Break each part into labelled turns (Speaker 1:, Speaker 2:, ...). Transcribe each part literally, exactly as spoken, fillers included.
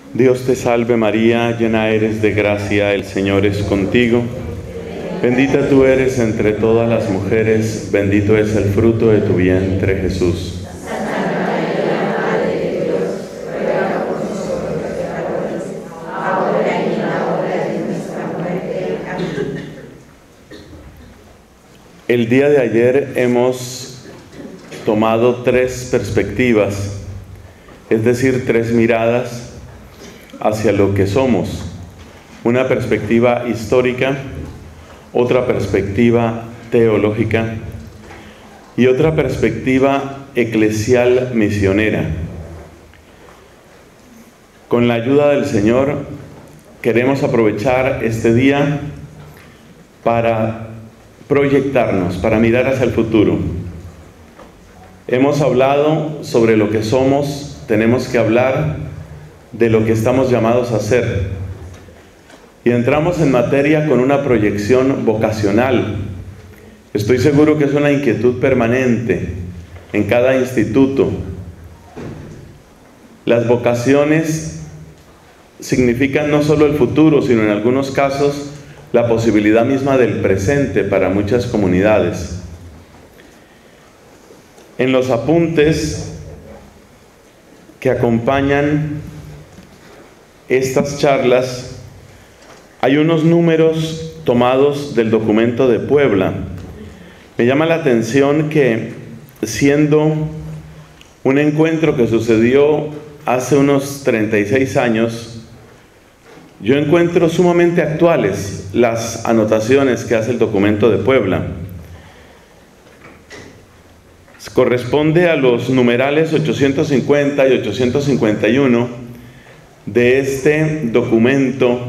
Speaker 1: Dios te salve María, llena eres de gracia, el Señor es contigo. Bendita tú eres entre todas las mujeres, bendito es el fruto de tu vientre, Jesús.
Speaker 2: Santa María, Madre de Dios, ruega por nosotros pecadores, ahora y en la hora de nuestra muerte. Amén.
Speaker 1: El día de ayer hemos tomado tres perspectivas, es decir, tres miradas hacia lo que somos. Una perspectiva histórica, otra perspectiva teológica y otra perspectiva eclesial misionera. Con la ayuda del Señor queremos aprovechar este día para proyectarnos, para mirar hacia el futuro. Hemos hablado sobre lo que somos, tenemos que hablar de lo que estamos llamados a hacer. Y entramos en materia con una proyección vocacional. Estoy seguro que es una inquietud permanente en cada instituto. Las vocaciones significan no solo el futuro, sino en algunos casos la posibilidad misma del presente para muchas comunidades. En los apuntes que acompañan estas charlas hay unos números tomados del documento de Puebla. Me llama la atención que, siendo un encuentro que sucedió hace unos treinta y seis años, yo encuentro sumamente actuales las anotaciones que hace el documento de Puebla. Corresponde a los numerales ochocientos cincuenta y ochocientos cincuenta y uno de este documento,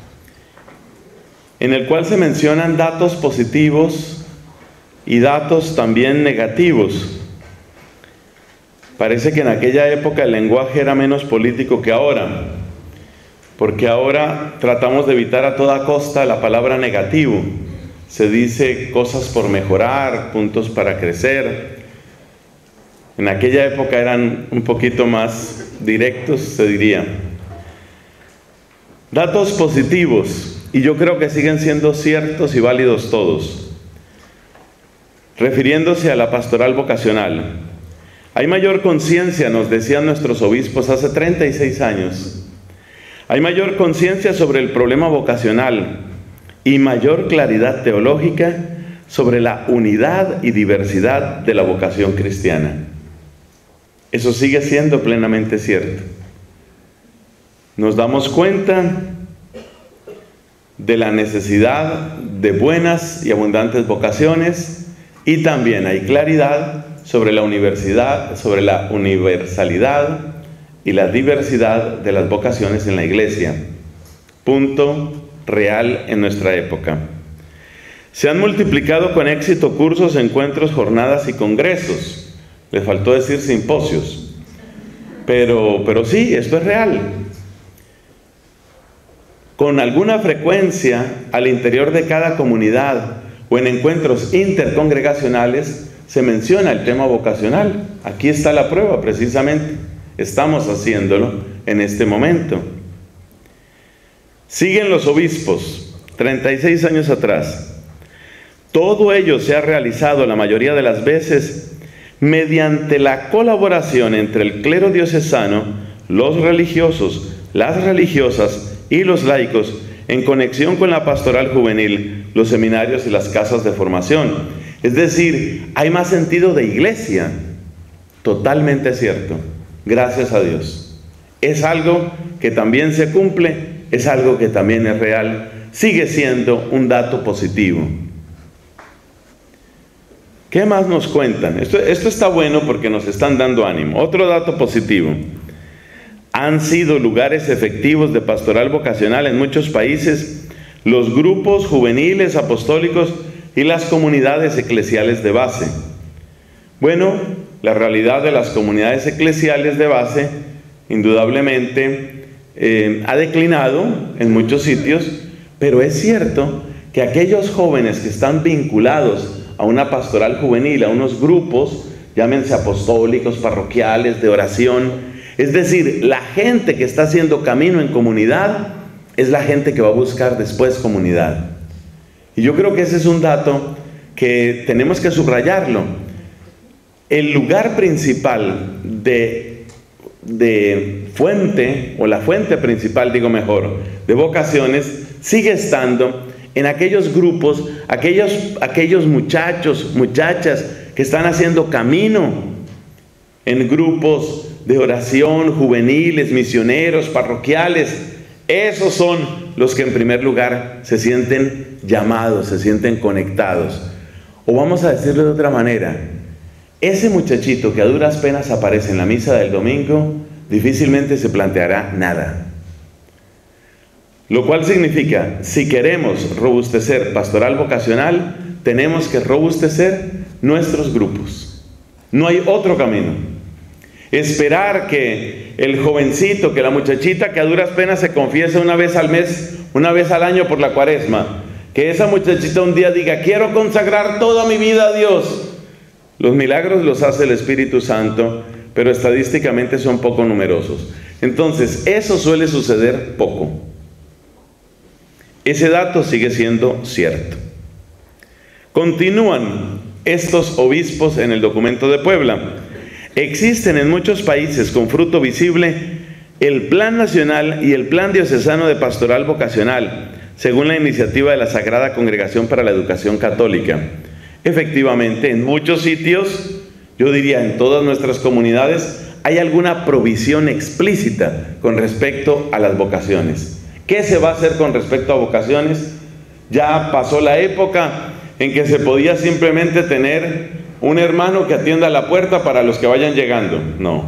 Speaker 1: en el cual se mencionan datos positivos y datos también negativos. Parece que en aquella época el lenguaje era menos político que ahora, porque ahora tratamos de evitar a toda costa la palabra negativo. Se dice cosas por mejorar, puntos para crecer. En aquella época eran un poquito más directos, se diría. Datos positivos, y yo creo que siguen siendo ciertos y válidos todos. Refiriéndose a la pastoral vocacional, hay mayor conciencia, nos decían nuestros obispos hace treinta y seis años, hay mayor conciencia sobre el problema vocacional y mayor claridad teológica sobre la unidad y diversidad de la vocación cristiana. Eso sigue siendo plenamente cierto. Nos damos cuenta de la necesidad de buenas y abundantes vocaciones, y también hay claridad sobre la universidad, sobre la universalidad y la diversidad de las vocaciones en la Iglesia. Punto real en nuestra época. Se han multiplicado con éxito cursos, encuentros, jornadas y congresos. Le faltó decir simposios. Pero, pero sí, esto es real. Con alguna frecuencia al interior de cada comunidad o en encuentros intercongregacionales se menciona el tema vocacional. Aquí está la prueba precisamente. Estamos haciéndolo en este momento. Siguen los obispos, treinta y seis años atrás. Todo ello se ha realizado la mayoría de las veces mediante la colaboración entre el clero diocesano, los religiosos, las religiosas y los laicos, en conexión con la pastoral juvenil, los seminarios y las casas de formación. Es decir, hay más sentido de iglesia. Totalmente cierto. Gracias a Dios. Es algo que también se cumple, es algo que también es real, sigue siendo un dato positivo. ¿Qué más nos cuentan? Esto, esto está bueno porque nos están dando ánimo. Otro dato positivo. Han sido lugares efectivos de pastoral vocacional en muchos países los grupos juveniles apostólicos y las comunidades eclesiales de base. Bueno, la realidad de las comunidades eclesiales de base indudablemente eh, ha declinado en muchos sitios, pero es cierto que aquellos jóvenes que están vinculados a una pastoral juvenil, a unos grupos, llámense apostólicos, parroquiales, de oración, Es decir, la gente que está haciendo camino en comunidad es la gente que va a buscar después comunidad. Y yo creo que ese es un dato que tenemos que subrayarlo. El lugar principal de, de fuente, o la fuente principal, digo mejor, de vocaciones, sigue estando en aquellos grupos, aquellos, aquellos muchachos, muchachas que están haciendo camino en grupos de oración, juveniles, misioneros, parroquiales. Esos son los que en primer lugar se sienten llamados, se sienten conectados. O vamos a decirlo de otra manera, ese muchachito que a duras penas aparece en la misa del domingo, difícilmente se planteará nada. Lo cual significa, si queremos robustecer pastoral vocacional, tenemos que robustecer nuestros grupos. No hay otro camino. Esperar que el jovencito, que la muchachita que a duras penas se confiese una vez al mes, una vez al año por la cuaresma, que esa muchachita un día diga, quiero consagrar toda mi vida a Dios. Los milagros los hace el Espíritu Santo, pero estadísticamente son poco numerosos. Entonces, eso suele suceder poco. Ese dato sigue siendo cierto. Continúan estos obispos en el documento de Puebla. Existen en muchos países con fruto visible el Plan Nacional y el Plan Diocesano de Pastoral Vocacional, según la iniciativa de la Sagrada Congregación para la Educación Católica. Efectivamente, en muchos sitios, yo diría en todas nuestras comunidades, hay alguna provisión explícita con respecto a las vocaciones. ¿Qué se va a hacer con respecto a vocaciones? Ya pasó la época en que se podía simplemente tener un hermano que atienda la puerta para los que vayan llegando. No.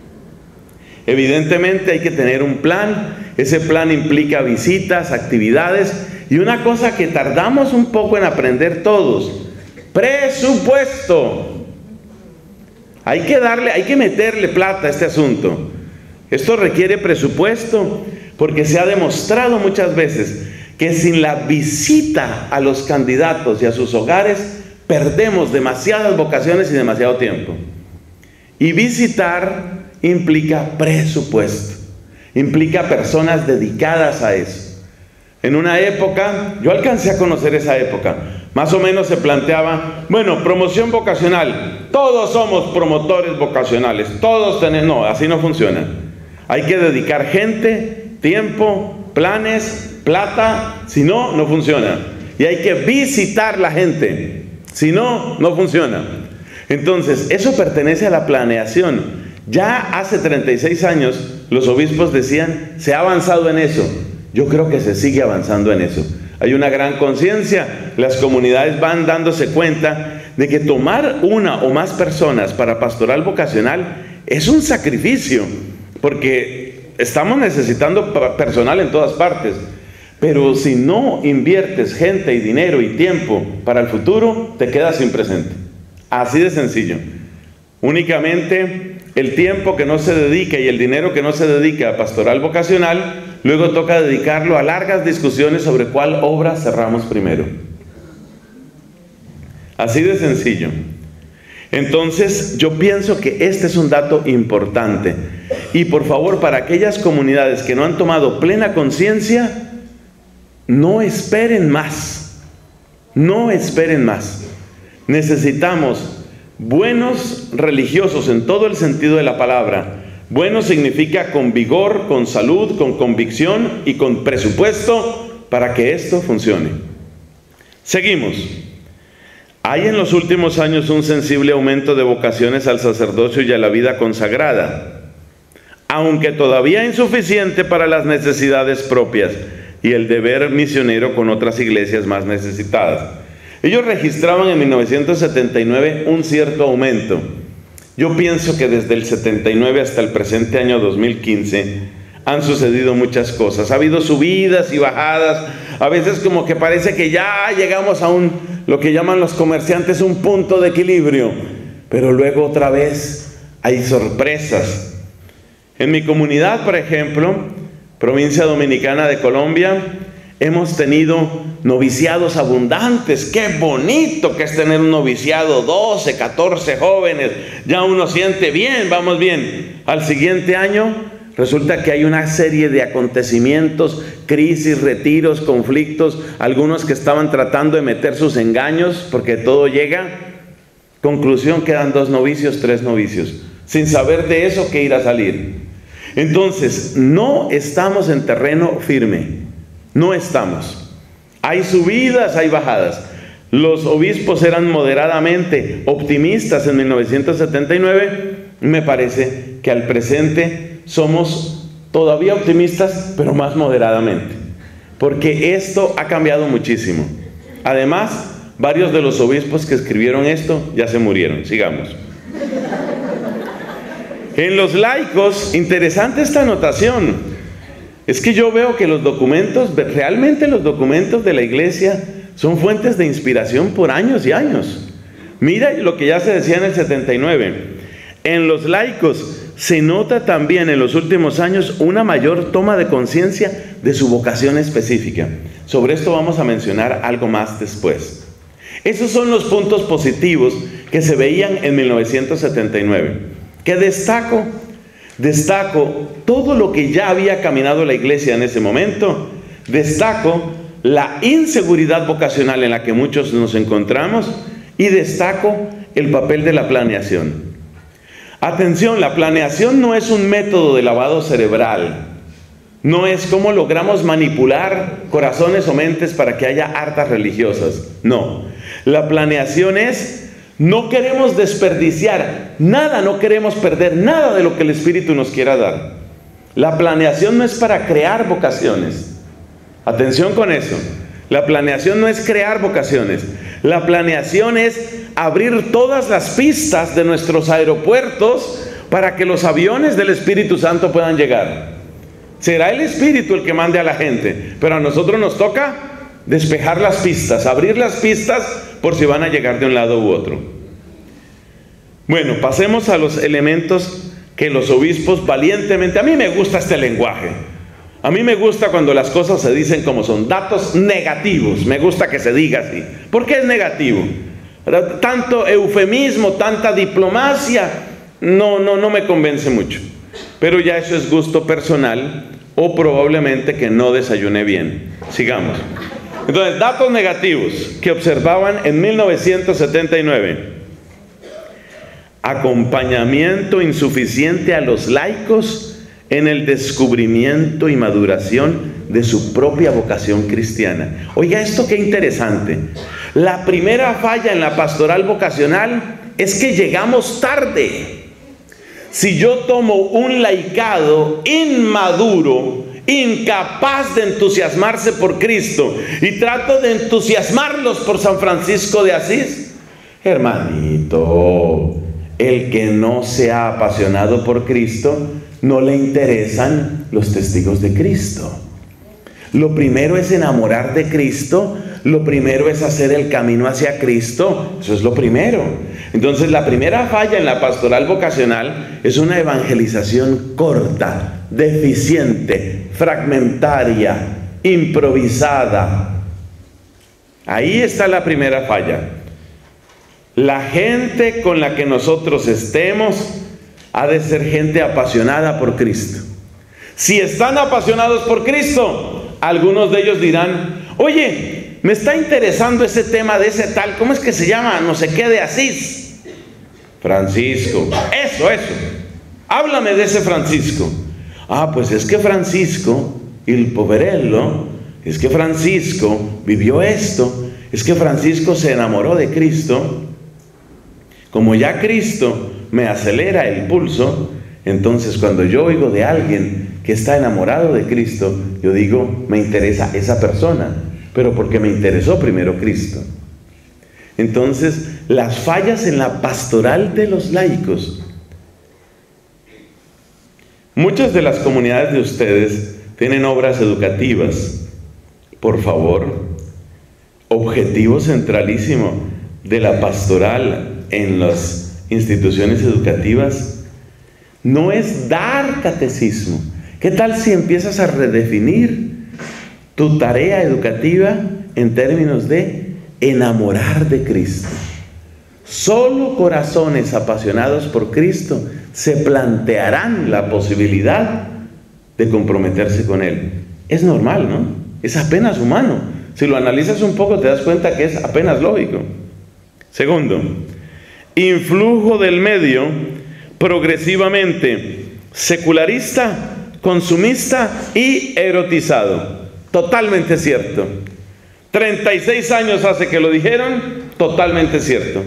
Speaker 1: Evidentemente hay que tener un plan. Ese plan implica visitas, actividades y una cosa que tardamos un poco en aprender todos: presupuesto. Hay que darle, hay que meterle plata a este asunto. Esto requiere presupuesto porque se ha demostrado muchas veces que sin la visita a los candidatos y a sus hogares perdemos demasiadas vocaciones y demasiado tiempo. Y visitar implica presupuesto, implica personas dedicadas a eso. En una época, yo alcancé a conocer esa época, más o menos se planteaba, bueno, promoción vocacional, todos somos promotores vocacionales, todos tenemos, no, así no funciona. Hay que dedicar gente, tiempo, planes, plata, si no, no funciona. Y hay que visitar la gente. Si no, no funciona. Entonces, eso pertenece a la planeación. Ya hace treinta y seis años, los obispos decían, se ha avanzado en eso. Yo creo que se sigue avanzando en eso. Hay una gran conciencia. Las comunidades van dándose cuenta de que tomar una o más personas para pastoral vocacional es un sacrificio, porque estamos necesitando personal en todas partes. Pero si no inviertes gente y dinero y tiempo para el futuro, te quedas sin presente. Así de sencillo. Únicamente el tiempo que no se dedica y el dinero que no se dedica a pastoral vocacional, luego toca dedicarlo a largas discusiones sobre cuál obra cerramos primero. Así de sencillo. Entonces, yo pienso que este es un dato importante. Y por favor, para aquellas comunidades que no han tomado plena conciencia, no esperen más, no esperen más. Necesitamos buenos religiosos en todo el sentido de la palabra. Bueno significa con vigor, con salud, con convicción y con presupuesto para que esto funcione. Seguimos. Hay en los últimos años un sensible aumento de vocaciones al sacerdocio y a la vida consagrada, aunque todavía insuficiente para las necesidades propias y el deber misionero con otras iglesias más necesitadas. Ellos registraban en mil novecientos setenta y nueve un cierto aumento. Yo pienso que desde el setenta y nueve hasta el presente año dos mil quince han sucedido muchas cosas. Ha habido subidas y bajadas. A veces como que parece que ya llegamos a un, lo que llaman los comerciantes, un punto de equilibrio. Pero luego otra vez hay sorpresas. En mi comunidad, por ejemplo, provincia dominicana de Colombia, Hemos tenido noviciados abundantes. Qué bonito que es tener un noviciado, doce, catorce jóvenes. Ya uno siente bien, vamos bien. Al siguiente año resulta que hay una serie de acontecimientos, crisis, retiros, conflictos. Algunos que estaban tratando de meter sus engaños porque todo llega. Conclusión, quedan dos novicios, tres novicios. Sin saber de eso que ir a salir. Entonces, no estamos en terreno firme. No estamos. Hay subidas, hay bajadas. Los obispos eran moderadamente optimistas en mil novecientos setenta y nueve. Me parece que al presente somos todavía optimistas, pero más moderadamente. Porque esto ha cambiado muchísimo. Además, varios de los obispos que escribieron esto ya se murieron. Sigamos. En los laicos, interesante esta anotación. Es que yo veo que los documentos, realmente los documentos de la iglesia son fuentes de inspiración por años y años. Mira lo que ya se decía en el setenta y nueve. En los laicos se nota también en los últimos años una mayor toma de conciencia de su vocación específica. Sobre esto vamos a mencionar algo más después. Esos son los puntos positivos que se veían en mil novecientos setenta y nueve. ¿Qué destaco? Destaco todo lo que ya había caminado la iglesia en ese momento. Destaco la inseguridad vocacional en la que muchos nos encontramos y destaco el papel de la planeación. Atención, la planeación no es un método de lavado cerebral. No es cómo logramos manipular corazones o mentes para que haya hartas religiosas. No, la planeación es... No queremos desperdiciar nada, no queremos perder nada de lo que el Espíritu nos quiera dar. La planeación no es para crear vocaciones. Atención con eso. La planeación no es crear vocaciones. La planeación es abrir todas las pistas de nuestros aeropuertos para que los aviones del Espíritu Santo puedan llegar. Será el Espíritu el que mande a la gente, pero a nosotros nos toca despejar las pistas, abrir las pistas por si van a llegar de un lado u otro. Bueno, pasemos a los elementos que los obispos valientemente... A mí me gusta este lenguaje. A mí me gusta cuando las cosas se dicen como son. Datos negativos, me gusta que se diga así. ¿Por qué es negativo? Tanto eufemismo, tanta diplomacia, no, no, no me convence mucho. Pero ya eso es gusto personal o probablemente que no desayuné bien. Sigamos. Entonces, datos negativos que observaban en mil novecientos setenta y nueve. Acompañamiento insuficiente a los laicos en el descubrimiento y maduración de su propia vocación cristiana. Oiga, esto qué interesante. La primera falla en la pastoral vocacional es que llegamos tarde. Si yo tomo un laicado inmaduro, incapaz de entusiasmarse por Cristo, y trato de entusiasmarlos por San Francisco de Asís, hermanito, el que no se ha apasionado por Cristo, no le interesan los testigos de Cristo. Lo primero es enamorar de Cristo, lo primero es hacer el camino hacia Cristo, eso es lo primero. Entonces la primera falla en la pastoral vocacional es una evangelización corta, deficiente, fragmentaria, improvisada. Ahí está la primera falla. La gente con la que nosotros estemos ha de ser gente apasionada por Cristo. Si están apasionados por Cristo, algunos de ellos dirán: oye, me está interesando ese tema de ese tal, ¿cómo es que se llama? No sé qué de Asís. Francisco. Eso, eso. Háblame de ese Francisco. Ah, pues es que Francisco, il poverello, es que Francisco vivió esto, es que Francisco se enamoró de Cristo. Como ya Cristo me acelera el pulso, entonces cuando yo oigo de alguien que está enamorado de Cristo, yo digo, me interesa esa persona, pero porque me interesó primero Cristo. Entonces, las fallas en la pastoral de los laicos. Muchas de las comunidades de ustedes tienen obras educativas. Por favor, objetivo centralísimo de la pastoral en las instituciones educativas no es dar catecismo. ¿Qué tal si empiezas a redefinir tu tarea educativa en términos de enamorar de Cristo. Solo corazones apasionados por Cristo se plantearán la posibilidad de comprometerse con Él. Es normal, ¿no? Es apenas humano. Si lo analizas un poco te das cuenta que es apenas lógico. Segundo, influjo del medio progresivamente secularista, consumista y erotizado. Totalmente cierto. treinta y seis años hace que lo dijeron, totalmente cierto.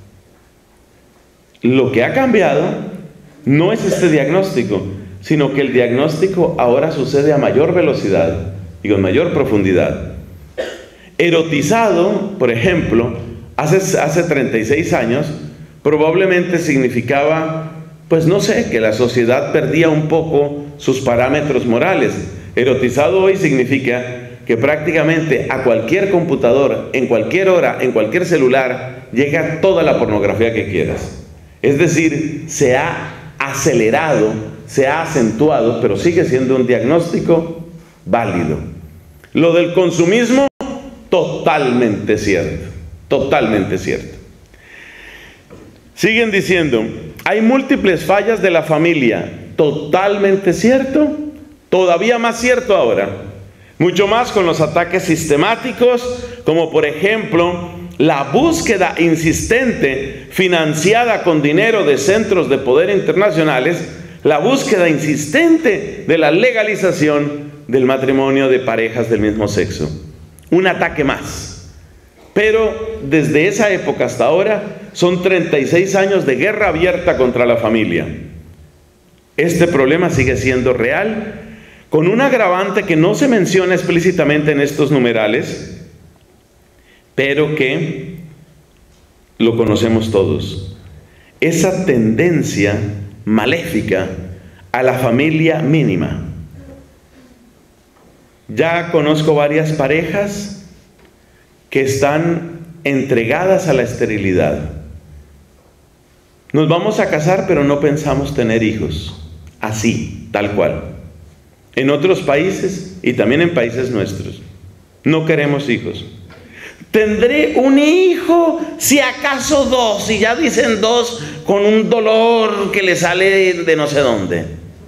Speaker 1: Lo que ha cambiado no es este diagnóstico, sino que el diagnóstico ahora sucede a mayor velocidad y con mayor profundidad. Erotizado, por ejemplo, hace, hace treinta y seis años, probablemente significaba, pues no sé, que la sociedad perdía un poco sus parámetros morales. Erotizado hoy significa que prácticamente a cualquier computador, en cualquier hora, en cualquier celular, llega toda la pornografía que quieras. Es decir, se ha acelerado, se ha acentuado, pero sigue siendo un diagnóstico válido. Lo del consumismo, totalmente cierto, totalmente cierto. Siguen diciendo, hay múltiples fallas de la familia, totalmente cierto, todavía más cierto ahora. Mucho más con los ataques sistemáticos, como por ejemplo, la búsqueda insistente, financiada con dinero de centros de poder internacionales, la búsqueda insistente de la legalización del matrimonio de parejas del mismo sexo. Un ataque más. Pero desde esa época hasta ahora, son treinta y seis años de guerra abierta contra la familia. Este problema sigue siendo real, con un agravante que no se menciona explícitamente en estos numerales, pero que lo conocemos todos. Esa tendencia maléfica a la familia mínima. Ya conozco varias parejas que están entregadas a la esterilidad. Nos vamos a casar, pero no pensamos tener hijos. Así, tal cual. En otros países y también en países nuestros, no queremos hijos. Tendré un hijo, si acaso dos, y ya dicen dos con un dolor que le sale de no sé dónde.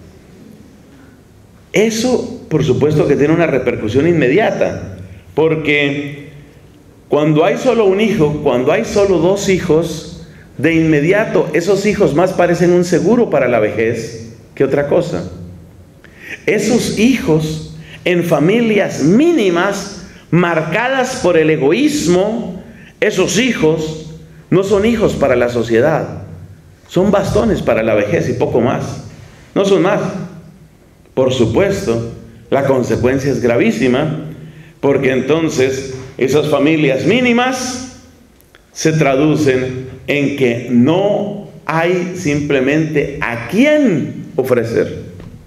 Speaker 1: Eso, por supuesto que tiene una repercusión inmediata, porque cuando hay solo un hijo, cuando hay solo dos hijos, de inmediato esos hijos más parecen un seguro para la vejez que otra cosa. Esos hijos en familias mínimas, marcadas por el egoísmo, esos hijos no son hijos para la sociedad, son bastones para la vejez y poco más, no son más. Por supuesto, la consecuencia es gravísima, porque entonces esas familias mínimas se traducen en que no hay simplemente a quién ofrecer.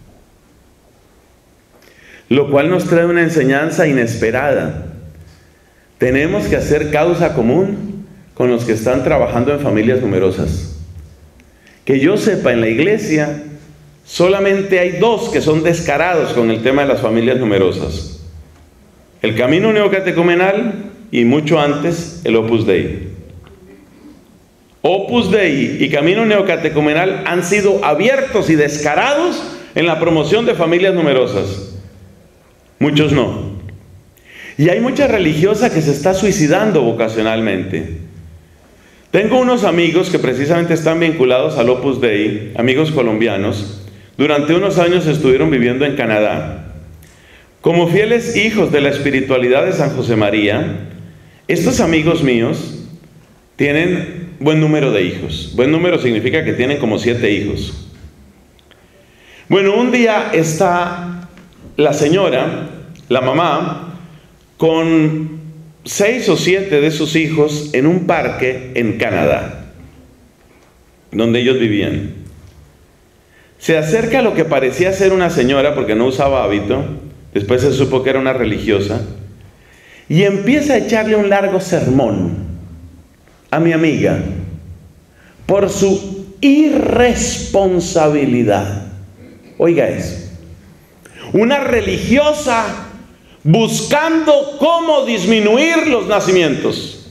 Speaker 1: Lo cual nos trae una enseñanza inesperada. Tenemos que hacer causa común con los que están trabajando en familias numerosas. Que yo sepa, en la iglesia solamente hay dos que son descarados con el tema de las familias numerosas: el Camino Neocatecumenal y mucho antes el Opus Dei. Opus Dei y Camino Neocatecumenal han sido abiertos y descarados en la promoción de familias numerosas. Muchos no. Y hay mucha religiosa que se está suicidando vocacionalmente. Tengo unos amigos que precisamente están vinculados al Opus Dei, amigos colombianos. Durante unos años estuvieron viviendo en Canadá. Como fieles hijos de la espiritualidad de San José María, estos amigos míos tienen buen número de hijos. Buen número significa que tienen como siete hijos. Bueno, un día está la señora, la mamá, con seis o siete de sus hijos en un parque en Canadá, donde ellos vivían. Se acerca a lo que parecía ser una señora, porque no usaba hábito, después se supo que era una religiosa, y empieza a echarle un largo sermón a mi amiga por su irresponsabilidad. Oiga eso. Una religiosa buscando cómo disminuir los nacimientos.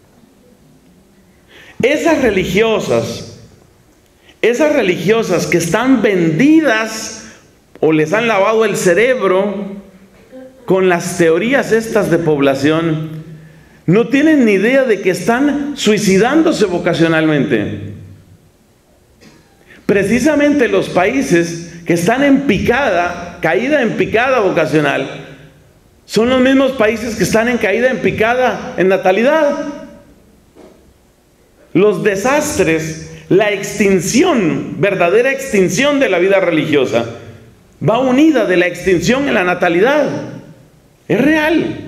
Speaker 1: Esas religiosas, esas religiosas que están vendidas o les han lavado el cerebro con las teorías estas de población, no tienen ni idea de que están suicidándose vocacionalmente. Precisamente los países que están en picada, caída en picada vocacional, son los mismos países que están en caída en picada en natalidad. Los desastres, la extinción, verdadera extinción de la vida religiosa, va unida de la extinción en la natalidad. Es real.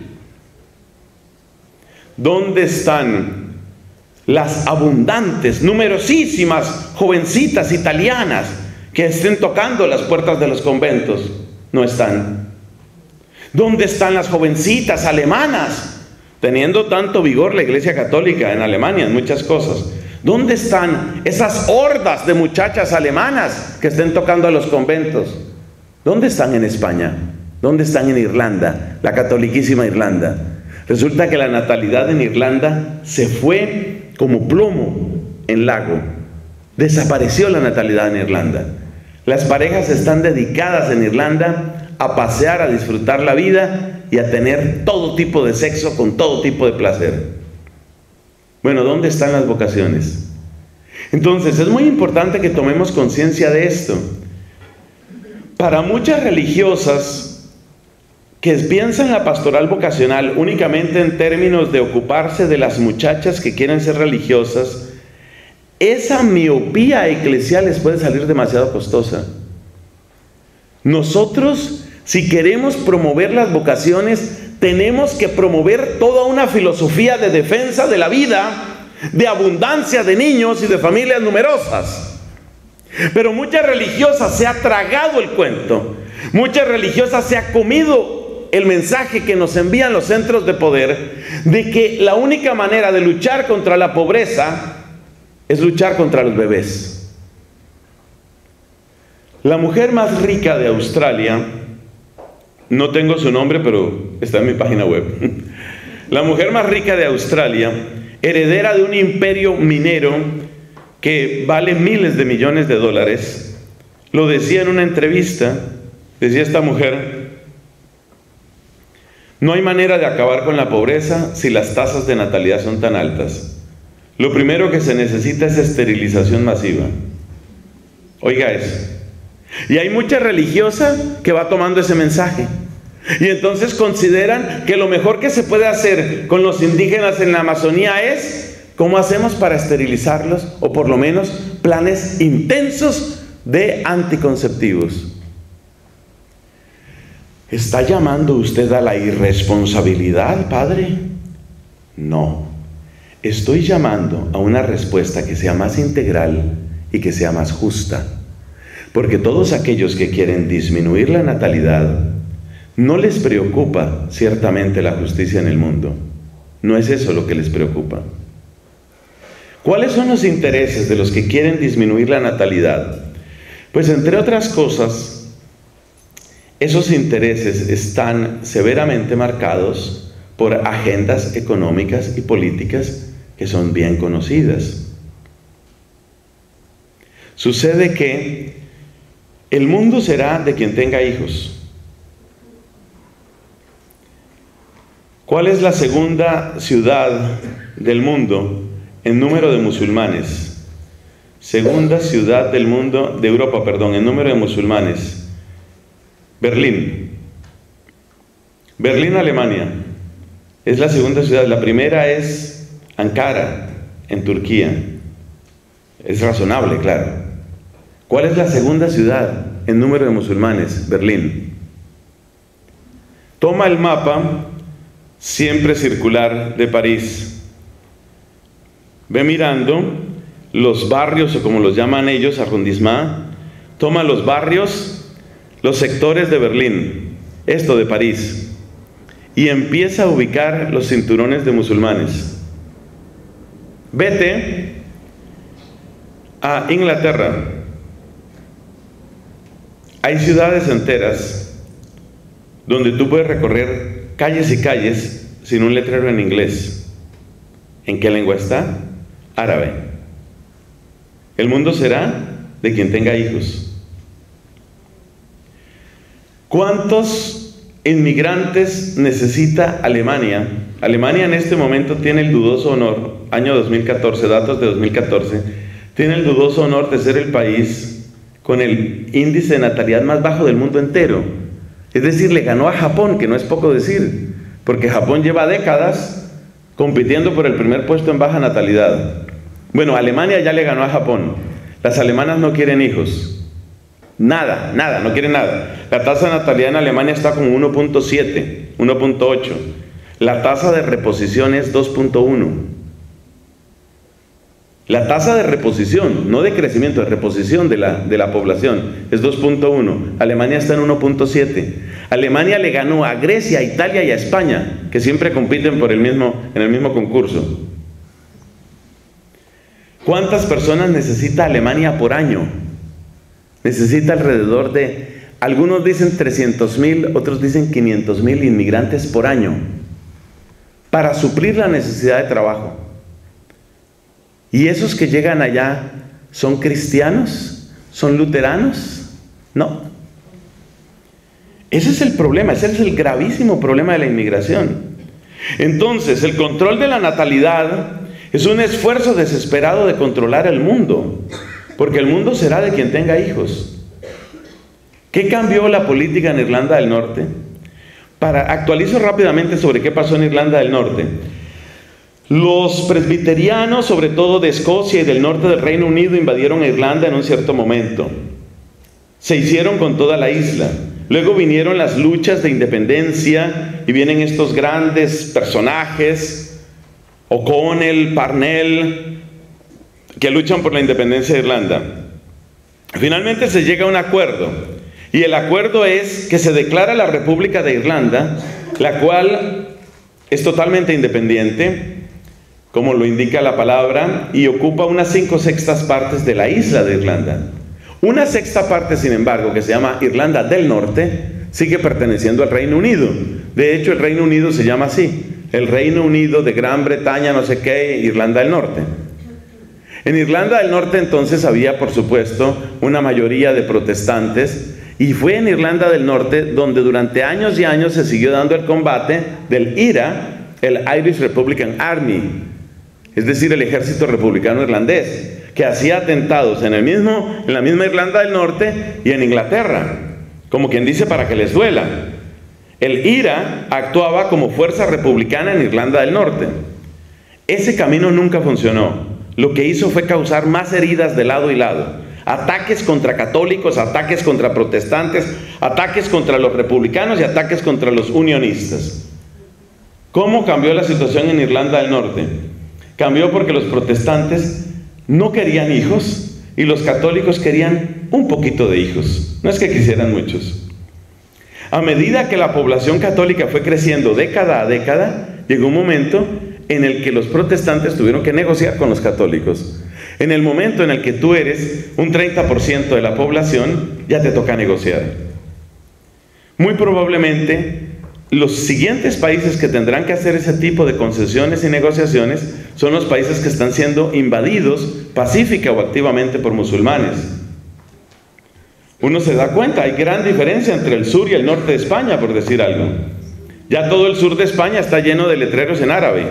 Speaker 1: ¿Dónde están las abundantes, numerosísimas jovencitas italianas que estén tocando las puertas de los conventos? No están. ¿Dónde están las jovencitas alemanas, teniendo tanto vigor la Iglesia Católica en Alemania en muchas cosas? ¿Dónde están esas hordas de muchachas alemanas que estén tocando a los conventos? ¿Dónde están en España? ¿Dónde están en Irlanda, la catoliquísima Irlanda? Resulta que la natalidad en Irlanda se fue como plomo en lago. Desapareció la natalidad en Irlanda. Las parejas están dedicadas en Irlanda a pasear, a disfrutar la vida y a tener todo tipo de sexo con todo tipo de placer. Bueno, ¿dónde están las vocaciones? Entonces, es muy importante que tomemos conciencia de esto. Para muchas religiosas que piensan la pastoral vocacional únicamente en términos de ocuparse de las muchachas que quieren ser religiosas, esa miopía eclesial les puede salir demasiado costosa. Nosotros, si queremos promover las vocaciones, tenemos que promover toda una filosofía de defensa de la vida, de abundancia de niños y de familias numerosas. Pero muchas religiosas se ha tragado el cuento, muchas religiosas se ha comido el mensaje que nos envían los centros de poder de que la única manera de luchar contra la pobreza es luchar contra los bebés. La mujer más rica de Australia, no tengo su nombre, pero está en mi página web. La mujer más rica de Australia, heredera de un imperio minero que vale miles de millones de dólares, lo decía en una entrevista, decía esta mujer: no hay manera de acabar con la pobreza si las tasas de natalidad son tan altas. Lo primero que se necesita es esterilización masiva. Oiga eso. Y hay mucha religiosa que va tomando ese mensaje. Y entonces consideran que lo mejor que se puede hacer con los indígenas en la Amazonía es ¿cómo hacemos para esterilizarlos? O por lo menos planes intensos de anticonceptivos. ¿Está llamando usted a la irresponsabilidad, padre? No. Estoy llamando a una respuesta que sea más integral y que sea más justa. Porque todos aquellos que quieren disminuir la natalidad, no les preocupa ciertamente la justicia en el mundo. No es eso lo que les preocupa. ¿Cuáles son los intereses de los que quieren disminuir la natalidad? Pues entre otras cosas, esos intereses están severamente marcados por agendas económicas y políticas que son bien conocidas. Sucede que el mundo será de quien tenga hijos. ¿Cuál es la segunda ciudad del mundo en número de musulmanes? Segunda ciudad del mundo, de Europa, perdón, en número de musulmanes. Berlín. Berlín, Alemania. Es la segunda ciudad. La primera es Ankara, en Turquía. Es razonable, claro. ¿Cuál es la segunda ciudad en número de musulmanes? Berlín. Toma el mapa, siempre circular, de París. Ve mirando los barrios, o como los llaman ellos, arrondissement. Toma los barrios, los sectores de Berlín, esto de París, y empieza a ubicar los cinturones de musulmanes. Vete a Inglaterra. Hay ciudades enteras donde tú puedes recorrer calles y calles sin un letrero en inglés. ¿En qué lengua está? Árabe. El mundo será de quien tenga hijos. ¿Cuántos inmigrantes necesita Alemania? Alemania en este momento tiene el dudoso honor, año dos mil catorce, datos de dos mil catorce, tiene el dudoso honor de ser el país con el índice de natalidad más bajo del mundo entero. Es decir, le ganó a Japón, que no es poco decir, porque Japón lleva décadas compitiendo por el primer puesto en baja natalidad. Bueno, Alemania ya le ganó a Japón. Las alemanas no quieren hijos. Nada, nada, no quieren nada. La tasa de natalidad en Alemania está como uno punto siete, uno punto ocho. La tasa de reposición es dos punto uno. La tasa de reposición, no de crecimiento, de reposición de la, de la población es dos punto uno. Alemania está en uno punto siete. Alemania le ganó a Grecia, a Italia y a España, que siempre compiten por el mismo, en el mismo concurso. ¿Cuántas personas necesita Alemania por año? Necesita alrededor de, algunos dicen trescientos mil, otros dicen quinientos mil inmigrantes por año para suplir la necesidad de trabajo. ¿Y esos que llegan allá son cristianos? ¿Son luteranos? No. Ese es el problema, ese es el gravísimo problema de la inmigración. Entonces, el control de la natalidad es un esfuerzo desesperado de controlar el mundo, porque el mundo será de quien tenga hijos. ¿Qué cambió la política en Irlanda del Norte? Para, actualizo rápidamente sobre qué pasó en Irlanda del Norte. Los presbiterianos, sobre todo de Escocia y del norte del Reino Unido, invadieron Irlanda en un cierto momento. Se hicieron con toda la isla. Luego vinieron las luchas de independencia y vienen estos grandes personajes, O'Connell, Parnell, que luchan por la independencia de Irlanda. Finalmente se llega a un acuerdo, y el acuerdo es que se declara la República de Irlanda, la cual es totalmente independiente, como lo indica la palabra, y ocupa unas cinco sextas partes de la isla de Irlanda. Una sexta parte, sin embargo, que se llama Irlanda del Norte, sigue perteneciendo al Reino Unido. De hecho, el Reino Unido se llama así, el Reino Unido de Gran Bretaña, no sé qué, Irlanda del Norte. En Irlanda del Norte entonces había, por supuesto, una mayoría de protestantes, y fue en Irlanda del Norte donde durante años y años se siguió dando el combate del I R A, el Irish Republican Army, es decir, el ejército republicano irlandés, que hacía atentados en, el mismo, en la misma Irlanda del Norte y en Inglaterra, como quien dice para que les duela. El I R A actuaba como fuerza republicana en Irlanda del Norte. Ese camino nunca funcionó. Lo que hizo fue causar más heridas de lado y lado. Ataques contra católicos, ataques contra protestantes, ataques contra los republicanos y ataques contra los unionistas. ¿Cómo cambió la situación en Irlanda del Norte? Cambió porque los protestantes no querían hijos y los católicos querían un poquito de hijos. No es que quisieran muchos. A medida que la población católica fue creciendo década a década, llegó un momento en el que los protestantes tuvieron que negociar con los católicos. En el momento en el que tú eres un treinta por ciento de la población, ya te toca negociar. Muy probablemente, los siguientes países que tendrán que hacer ese tipo de concesiones y negociaciones son los países que están siendo invadidos pacífica o activamente por musulmanes. Uno se da cuenta, hay gran diferencia entre el sur y el norte de España, por decir algo. Ya todo el sur de España está lleno de letreros en árabe.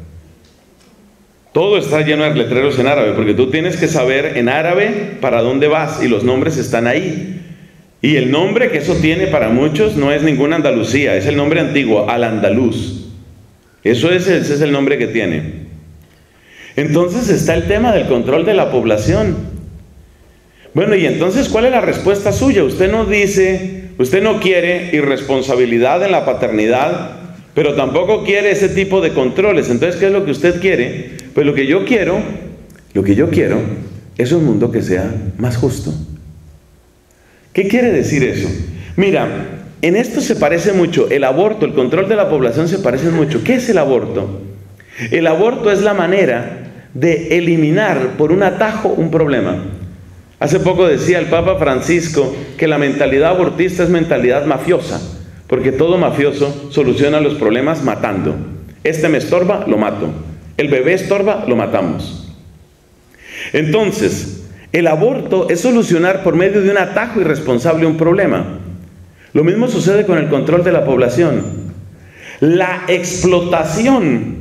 Speaker 1: Todo está lleno de letreros en árabe, porque tú tienes que saber en árabe para dónde vas, y los nombres están ahí. Y el nombre que eso tiene para muchos no es ninguna Andalucía, es el nombre antiguo, Al-Andalus. Eso es, ese es el nombre que tiene. Entonces está el tema del control de la población. Bueno, y entonces, ¿cuál es la respuesta suya? Usted no dice, usted no quiere irresponsabilidad en la paternidad, pero tampoco quiere ese tipo de controles. Entonces, ¿qué es lo que usted quiere? Pues lo que yo quiero, lo que yo quiero es un mundo que sea más justo. ¿Qué quiere decir eso? Mira, en esto se parece mucho, el aborto, el control de la población se parece mucho. ¿Qué es el aborto? El aborto es la manera de eliminar por un atajo un problema. Hace poco decía el Papa Francisco que la mentalidad abortista es mentalidad mafiosa, porque todo mafioso soluciona los problemas matando. Este me estorba, lo mato. El bebé estorba, lo matamos. Entonces, el aborto es solucionar por medio de un atajo irresponsable un problema. Lo mismo sucede con el control de la población. La explotación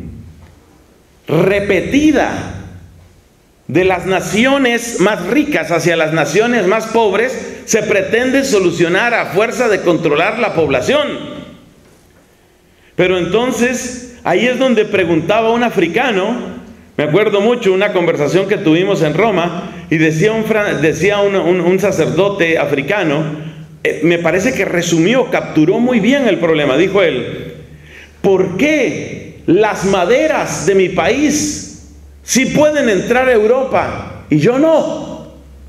Speaker 1: repetida de las naciones más ricas hacia las naciones más pobres se pretende solucionar a fuerza de controlar la población. Pero entonces, ahí es donde preguntaba un africano, me acuerdo mucho una conversación que tuvimos en Roma, y decía un, decía un, un, un sacerdote africano, eh, me parece que resumió, capturó muy bien el problema. Dijo él: ¿por qué las maderas de mi país sí pueden entrar a Europa y yo no?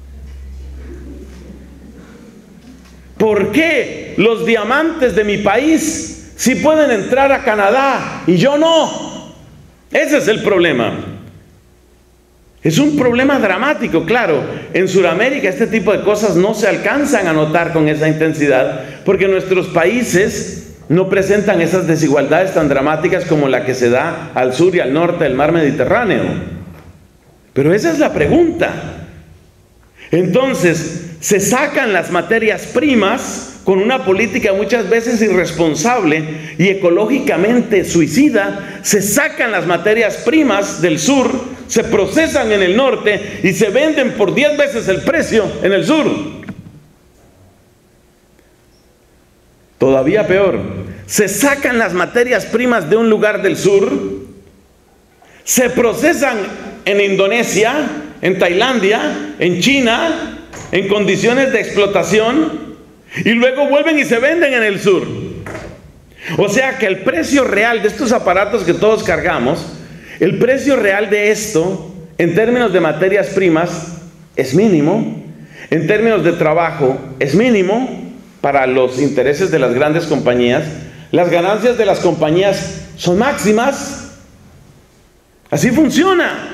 Speaker 1: ¿Por qué los diamantes de mi país sí pueden entrar a Canadá y yo no? Ese es el problema. Es un problema dramático, claro. En Sudamérica este tipo de cosas no se alcanzan a notar con esa intensidad, porque nuestros países no presentan esas desigualdades tan dramáticas como la que se da al sur y al norte del mar Mediterráneo. Pero esa es la pregunta. Entonces, se sacan las materias primas con una política muchas veces irresponsable y ecológicamente suicida. Se sacan las materias primas del sur, se procesan en el norte y se venden por diez veces el precio en el sur. Todavía peor, se sacan las materias primas de un lugar del sur, se procesan en Indonesia, en Tailandia, en China, en condiciones de explotación, y luego vuelven y se venden en el sur. O sea que el precio real de estos aparatos que todos cargamos, el precio real de esto, en términos de materias primas, es mínimo. En términos de trabajo, es mínimo para los intereses de las grandes compañías. Las ganancias de las compañías son máximas. Así funciona.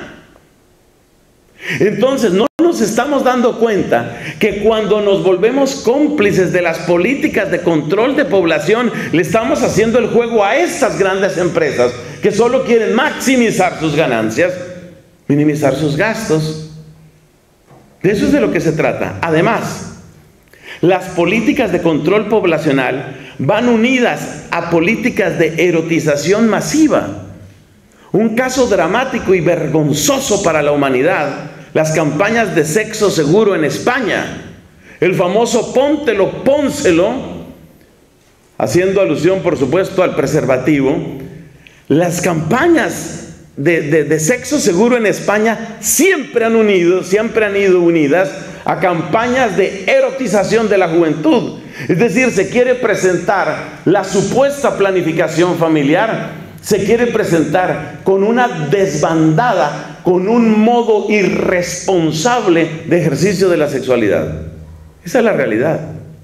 Speaker 1: Entonces, no nos estamos dando cuenta que cuando nos volvemos cómplices de las políticas de control de población, le estamos haciendo el juego a estas grandes empresas que solo quieren maximizar sus ganancias, minimizar sus gastos. De eso es de lo que se trata. Además, las políticas de control poblacional van unidas a políticas de erotización masiva. Un caso dramático y vergonzoso para la humanidad: las campañas de sexo seguro en España. El famoso póntelo, pónselo, haciendo alusión por supuesto al preservativo. Las campañas de, de, de sexo seguro en España siempre han unido, siempre han ido unidas a campañas de erotización de la juventud. Es decir, se quiere presentar la supuesta planificación familiar, se quiere presentar con una desbandada, con un modo irresponsable de ejercicio de la sexualidad. Esa es la realidad.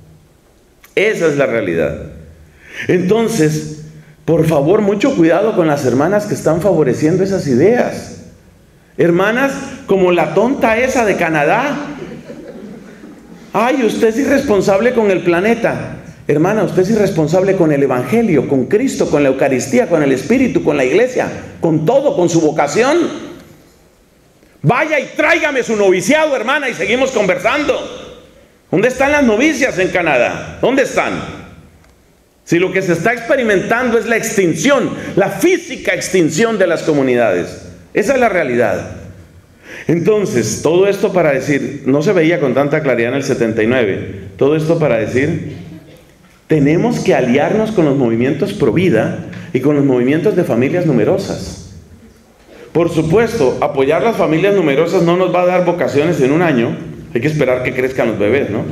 Speaker 1: Esa es la realidad. Entonces, por favor, mucho cuidado con las hermanas que están favoreciendo esas ideas. Hermanas como la tonta esa de Canadá. Ay, usted es irresponsable con el planeta. Hermana, usted es irresponsable con el Evangelio, con Cristo, con la Eucaristía, con el Espíritu, con la iglesia, con todo, con su vocación. Vaya y tráigame su noviciado, hermana, y seguimos conversando. ¿Dónde están las novicias en Canadá? ¿Dónde están? Si lo que se está experimentando es la extinción, la física extinción de las comunidades. Esa es la realidad. Entonces, todo esto para decir, no se veía con tanta claridad en el setenta y nueve, todo esto para decir, tenemos que aliarnos con los movimientos pro vida y con los movimientos de familias numerosas. Por supuesto, apoyar las familias numerosas no nos va a dar vocaciones en un año. Hay que esperar que crezcan los bebés, ¿no?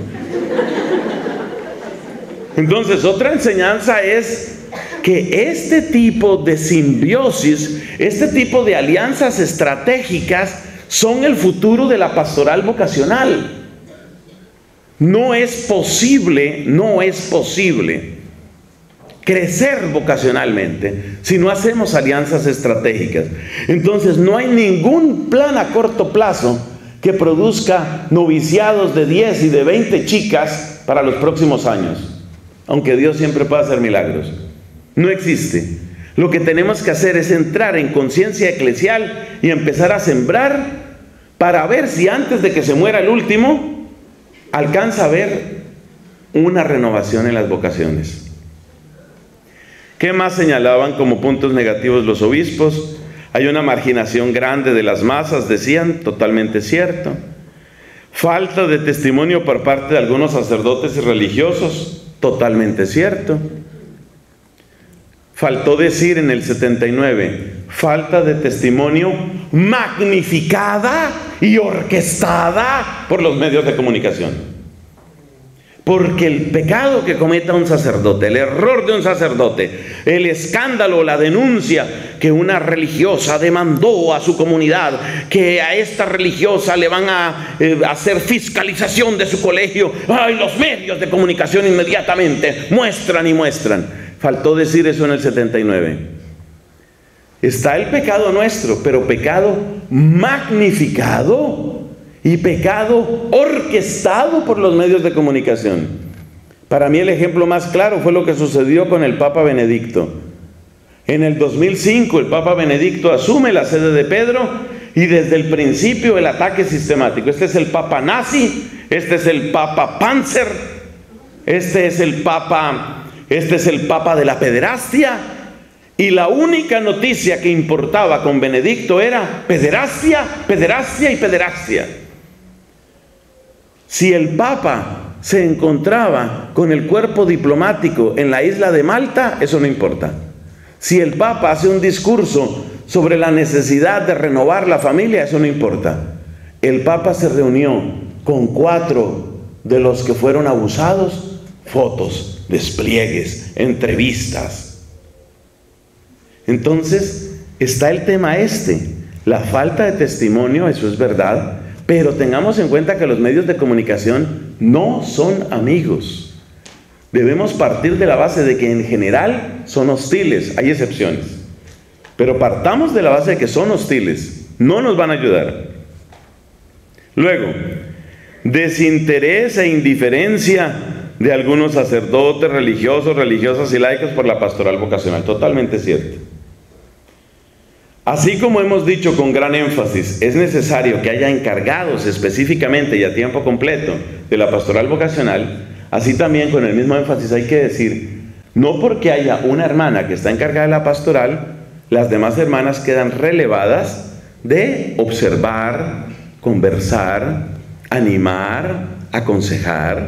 Speaker 1: Entonces, otra enseñanza es que este tipo de simbiosis, este tipo de alianzas estratégicas son el futuro de la pastoral vocacional. No es posible, no es posible crecer vocacionalmente si no hacemos alianzas estratégicas. Entonces, no hay ningún plan a corto plazo que produzca noviciados de diez y de veinte chicas para los próximos años. aunque Dios siempre puede hacer milagros. No existe. Lo que tenemos que hacer es entrar en conciencia eclesial y empezar a sembrar para ver si antes de que se muera el último, alcanza a ver una renovación en las vocaciones. ¿Qué más señalaban como puntos negativos los obispos? Hay una marginación grande de las masas, decían, totalmente cierto. Falta de testimonio por parte de algunos sacerdotes y religiosos, totalmente cierto. Faltó decir en el setenta y nueve, falta de testimonio magnificada y orquestada por los medios de comunicación. Porque el pecado que cometa un sacerdote, el error de un sacerdote, el escándalo, la denuncia que una religiosa demandó a su comunidad, que a esta religiosa le van a eh, hacer fiscalización de su colegio, ¡ay! Los medios de comunicación inmediatamente muestran y muestran. Faltó decir eso en el setenta y nueve. Está el pecado nuestro, pero pecado magnificado y pecado orquestado por los medios de comunicación. Para mí el ejemplo más claro fue lo que sucedió con el Papa Benedicto. En el dos mil cinco el Papa Benedicto asume la sede de Pedro y desde el principio el ataque sistemático. Este es el Papa nazi, este es el Papa Panzer, este es el Papa, este es el Papa de la pederastia. Y la única noticia que importaba con Benedicto era pederastia, pederastia y pederastia. Si el Papa se encontraba con el cuerpo diplomático en la isla de Malta, eso no importa. Si el Papa hace un discurso sobre la necesidad de renovar la familia, eso no importa. El Papa se reunió con cuatro de los que fueron abusados, fotos, despliegues, entrevistas. Entonces, está el tema este, la falta de testimonio, eso es verdad, pero tengamos en cuenta que los medios de comunicación no son amigos. Debemos partir de la base de que en general son hostiles, hay excepciones, pero partamos de la base de que son hostiles, no nos van a ayudar. Luego, desinterés e indiferencia de algunos sacerdotes, religiosos, religiosas y laicos por la pastoral vocacional, totalmente cierto. Así como hemos dicho con gran énfasis, es necesario que haya encargados específicamente y a tiempo completo de la pastoral vocacional, así también con el mismo énfasis hay que decir, no porque haya una hermana que está encargada de la pastoral, las demás hermanas quedan relevadas de observar, conversar, animar, aconsejar.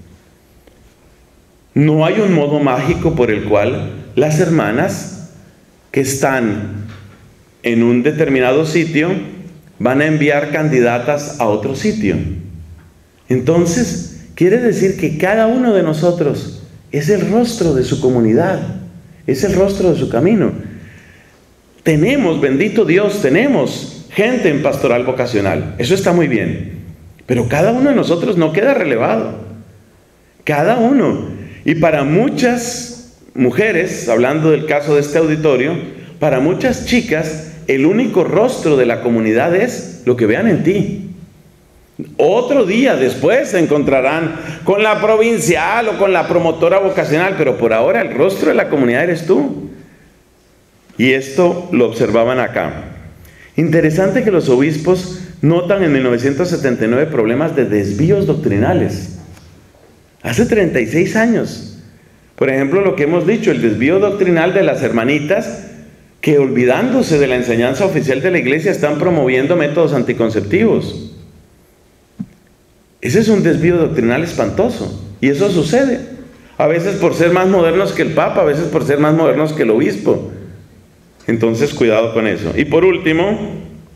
Speaker 1: No hay un modo mágico por el cual las hermanas que están en un determinado sitio van a enviar candidatas a otro sitio. Entonces, quiere decir que cada uno de nosotros es el rostro de su comunidad, es el rostro de su camino. Tenemos, bendito Dios, tenemos gente en pastoral vocacional, eso está muy bien, pero cada uno de nosotros no queda relevado, cada uno. Y para muchas mujeres, hablando del caso de este auditorio, para muchas chicas, el único rostro de la comunidad es lo que vean en ti. Otro día después se encontrarán con la provincial o con la promotora vocacional, pero por ahora el rostro de la comunidad eres tú. Y esto lo observaban acá. Interesante que los obispos notan en mil novecientos setenta y nueve problemas de desvíos doctrinales. Hace treinta y seis años. Por ejemplo, lo que hemos dicho, el desvío doctrinal de las hermanitas que, olvidándose de la enseñanza oficial de la iglesia, están promoviendo métodos anticonceptivos. Ese es un desvío doctrinal espantoso. Y eso sucede. A veces por ser más modernos que el Papa, a veces por ser más modernos que el obispo. Entonces, cuidado con eso. Y por último,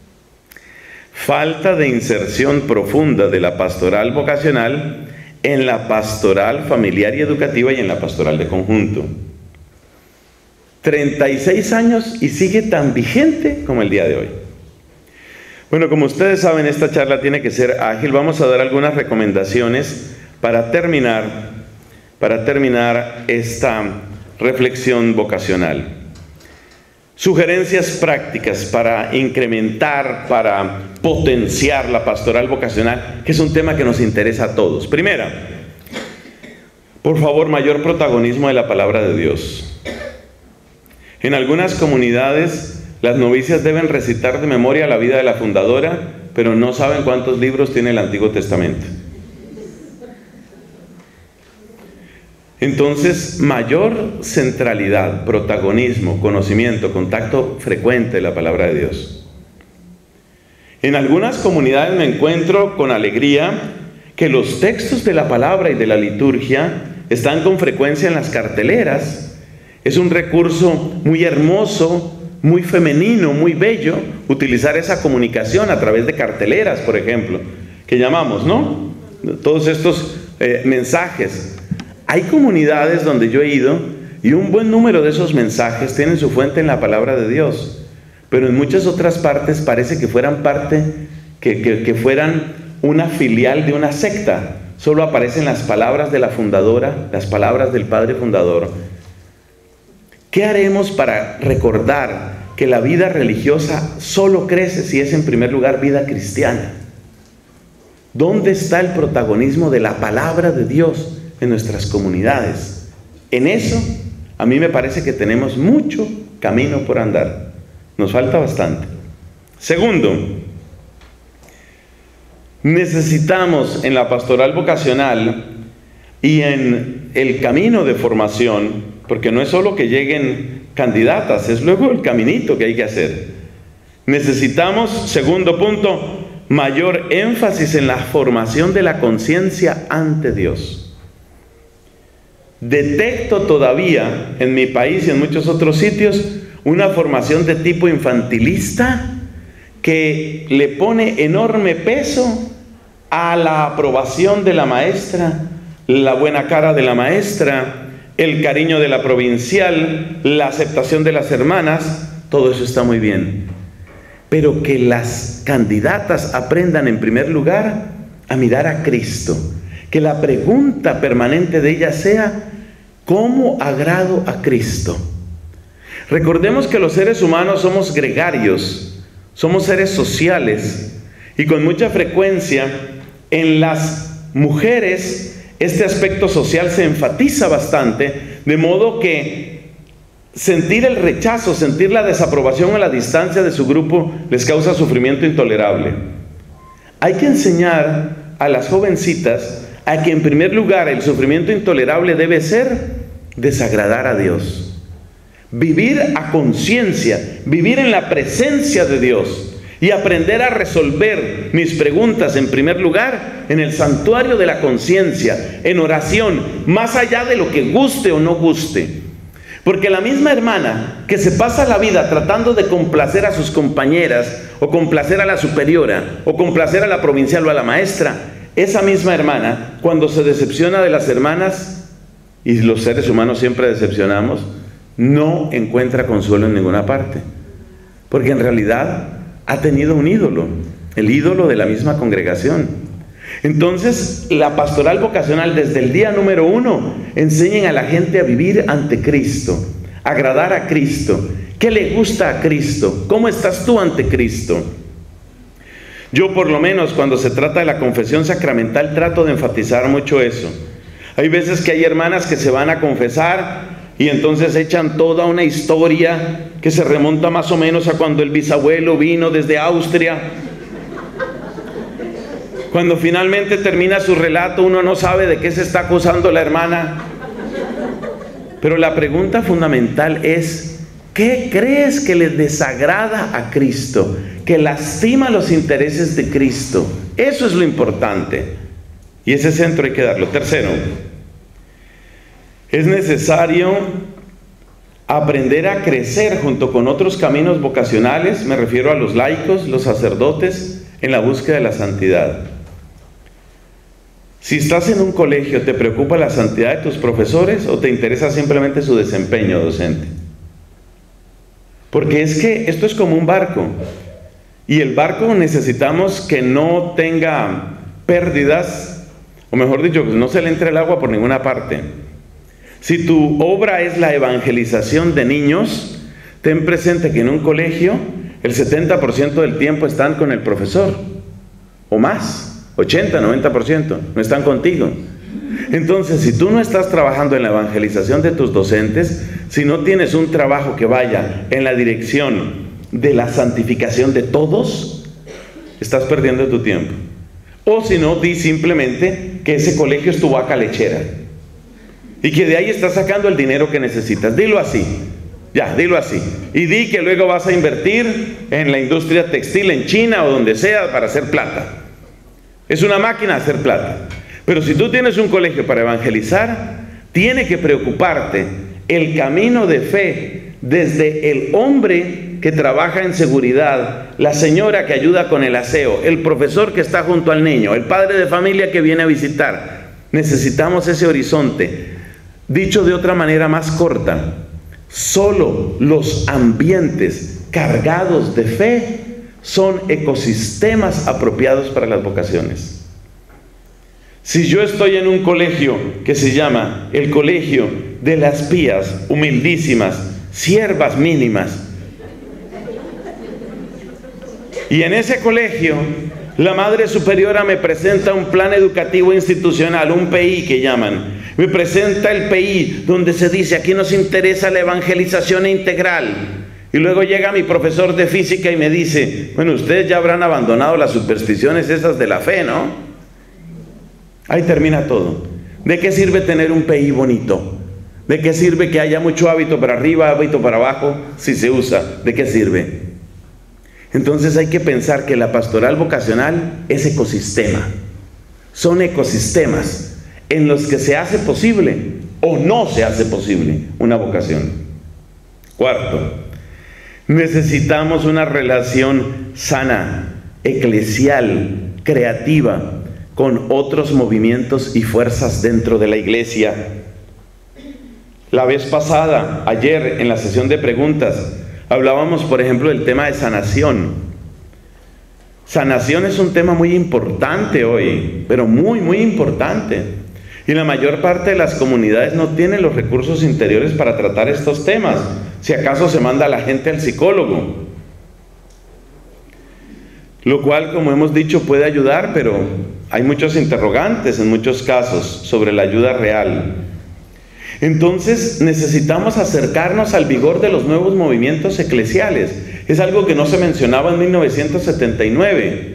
Speaker 1: falta de inserción profunda de la pastoral vocacional en la pastoral familiar y educativa y en la pastoral de conjunto. treinta y seis años y sigue tan vigente como el día de hoy. Bueno, como ustedes saben, esta charla tiene que ser ágil. Vamos a dar algunas recomendaciones para terminar, para terminar esta reflexión vocacional. Sugerencias prácticas para incrementar, para potenciar la pastoral vocacional, que es un tema que nos interesa a todos. Primera, Por favor, mayor protagonismo de la palabra de Dios. En algunas comunidades, las novicias deben recitar de memoria la vida de la fundadora, pero no saben cuántos libros tiene el Antiguo Testamento. Entonces, mayor centralidad, protagonismo, conocimiento, contacto frecuente de la palabra de Dios. En algunas comunidades me encuentro con alegría que los textos de la palabra y de la liturgia están con frecuencia en las carteleras. Es un recurso muy hermoso, muy femenino, muy bello, utilizar esa comunicación a través de carteleras, por ejemplo, que llamamos, ¿no? Todos estos eh, mensajes. Hay comunidades donde yo he ido y un buen número de esos mensajes tienen su fuente en la palabra de Dios, pero en muchas otras partes parece que fueran parte, que, que, que fueran una filial de una secta. Solo aparecen las palabras de la fundadora, las palabras del padre fundador. ¿Qué haremos para recordar que la vida religiosa solo crece si es en primer lugar vida cristiana? ¿Dónde está el protagonismo de la palabra de Dios en nuestras comunidades? En eso, a mí me parece que tenemos mucho camino por andar. Nos falta bastante. Segundo, necesitamos en la pastoral vocacional y en el camino de formación, porque no es solo que lleguen candidatas, es luego el caminito que hay que hacer. Necesitamos, segundo punto, mayor énfasis en la formación de la conciencia ante Dios. Detecto todavía en mi país y en muchos otros sitios una formación de tipo infantilista que le pone enorme peso a la aprobación de la maestra, la buena cara de la maestra, el cariño de la provincial, la aceptación de las hermanas. Todo eso está muy bien, pero que las candidatas aprendan en primer lugar a mirar a Cristo, que la pregunta permanente de ellas sea: ¿cómo agrado a Cristo? Recordemos que los seres humanos somos gregarios, somos seres sociales, y con mucha frecuencia en las mujeres este aspecto social se enfatiza bastante, de modo que sentir el rechazo, sentir la desaprobación a la distancia de su grupo les causa sufrimiento intolerable. Hay que enseñar a las jovencitas a que en primer lugar el sufrimiento intolerable debe ser desagradar a Dios. Vivir a conciencia, vivir en la presencia de Dios y aprender a resolver mis preguntas en primer lugar en el santuario de la conciencia, en oración, más allá de lo que guste o no guste. Porque la misma hermana que se pasa la vida tratando de complacer a sus compañeras, o complacer a la superiora, o complacer a la provincial o a la maestra, esa misma hermana, cuando se decepciona de las hermanas, y los seres humanos siempre decepcionamos, no encuentra consuelo en ninguna parte, porque en realidad ha tenido un ídolo, el ídolo de la misma congregación. Entonces, la pastoral vocacional desde el día número uno enseñen a la gente a vivir ante Cristo, agradar a Cristo. ¿Qué le gusta a Cristo? ¿Cómo estás tú ante Cristo? Yo, por lo menos, cuando se trata de la confesión sacramental, trato de enfatizar mucho eso. Hay veces que hay hermanas que se van a confesar y entonces echan toda una historia que se remonta más o menos a cuando el bisabuelo vino desde Austria. Cuando finalmente termina su relato, uno no sabe de qué se está acusando la hermana. Pero la pregunta fundamental es: ¿qué crees que le desagrada a Cristo? Que lastima los intereses de Cristo. Eso es lo importante. Y ese centro hay que darlo. Tercero, es necesario aprender a crecer junto con otros caminos vocacionales, me refiero a los laicos, los sacerdotes, en la búsqueda de la santidad. Si estás en un colegio, ¿te preocupa la santidad de tus profesores o te interesa simplemente su desempeño docente? Porque es que esto es como un barco, y el barco necesitamos que no tenga pérdidas, o mejor dicho, que no se le entre el agua por ninguna parte. Si tu obra es la evangelización de niños, ten presente que en un colegio el setenta por ciento del tiempo están con el profesor, o más, ochenta, noventa por ciento, no están contigo. Entonces, si tú no estás trabajando en la evangelización de tus docentes, si no tienes un trabajo que vaya en la dirección de la santificación de todos, estás perdiendo tu tiempo. O si no, di simplemente que ese colegio es tu vaca lechera y que de ahí estás sacando el dinero que necesitas. Dilo así, ya, dilo así. Y di que luego vas a invertir en la industria textil en China o donde sea para hacer plata. Es una máquina hacer plata. Pero si tú tienes un colegio para evangelizar, tiene que preocuparte el camino de fe desde el hombre que trabaja en seguridad, la señora que ayuda con el aseo, el profesor que está junto al niño, el padre de familia que viene a visitar. Necesitamos ese horizonte. Dicho de otra manera más corta, solo los ambientes cargados de fe son ecosistemas apropiados para las vocaciones. Si yo estoy en un colegio que se llama el colegio de las pías humildísimas, siervas mínimas, y en ese colegio la Madre Superiora me presenta un plan educativo institucional, un P I que llaman, me presenta el P I donde se dice aquí nos interesa la evangelización integral, y luego llega mi profesor de física y me dice, bueno, ustedes ya habrán abandonado las supersticiones esas de la fe, ¿no? Ahí termina todo. ¿De qué sirve tener un P I bonito? ¿De qué sirve que haya mucho hábito para arriba, hábito para abajo? Si se usa, ¿de qué sirve? Entonces hay que pensar que la pastoral vocacional es ecosistema. Son ecosistemas en los que se hace posible o no se hace posible una vocación. Cuarto, necesitamos una relación sana, eclesial, creativa, con otros movimientos y fuerzas dentro de la iglesia. La vez pasada, ayer en la sesión de preguntas, hablábamos por ejemplo del tema de sanación. Sanación es un tema muy importante hoy, pero muy muy importante. Y la mayor parte de las comunidades no tienen los recursos interiores para tratar estos temas. Si acaso se manda a la gente al psicólogo, lo cual, como hemos dicho, puede ayudar, pero hay muchos interrogantes en muchos casos sobre la ayuda real. Entonces necesitamos acercarnos al vigor de los nuevos movimientos eclesiales. Es algo que no se mencionaba en mil novecientos setenta y nueve.